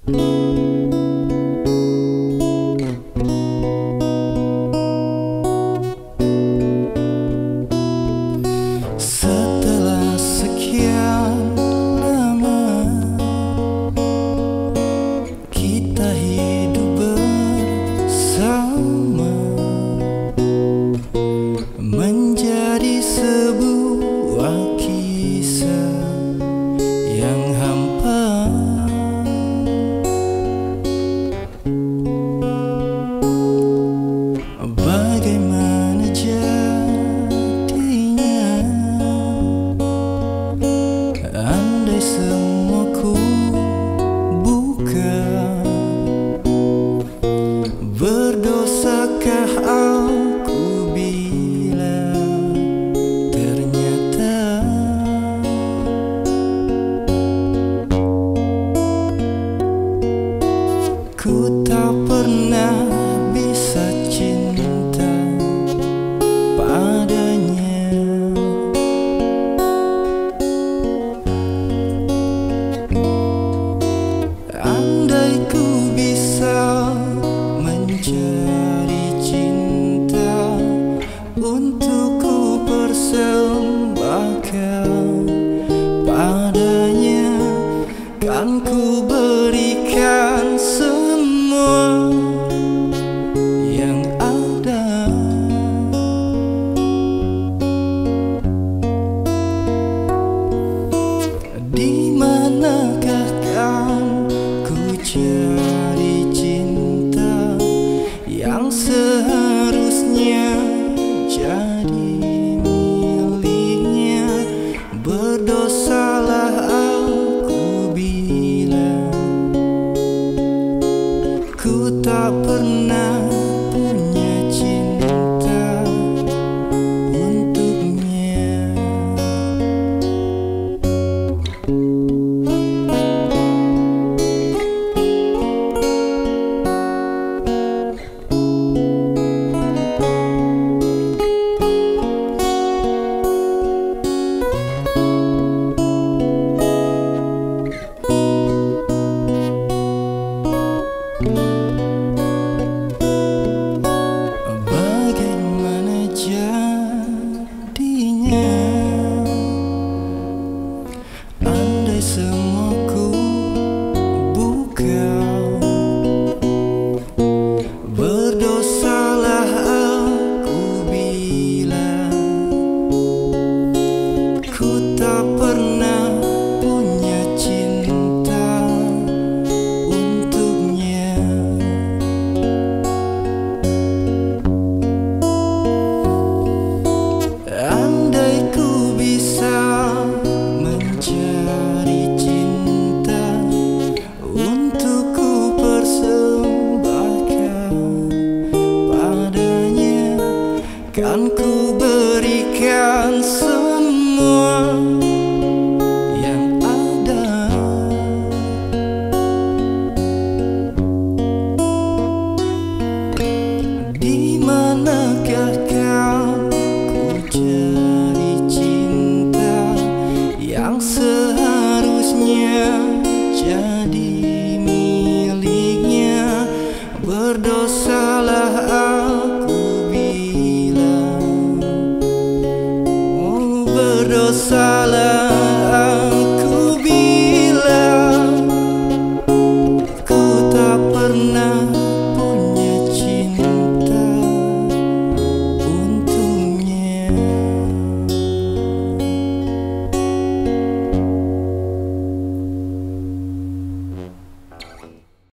Setelah sekian lama kita hidup bersama, menjadi sebuah kisah yang hampa. Bagaimana jadinya andai semua ku buka? Berdosakah aku bila ternyata ku tak pernah bisa cinta padanya? Andai ku bisa mencari cinta untuk ku persembahkan padanya, kan ku berikan semua yang ada. Di manakah kan ku cari cinta yang seharusnya jadi miliknya? Berdosalah aku bila ku tak pernah punya cinta untuknya. Bagaimana jadinya andai semua ku buka? Berdosalah aku bila ku tak pernah punya cinta untuknya. Andai ku bisa mencari cinta untuk ku persembahkan padanya, kan ku berikan semua yang ada. Di manakah kan ku cari cinta yang seharusnya jadi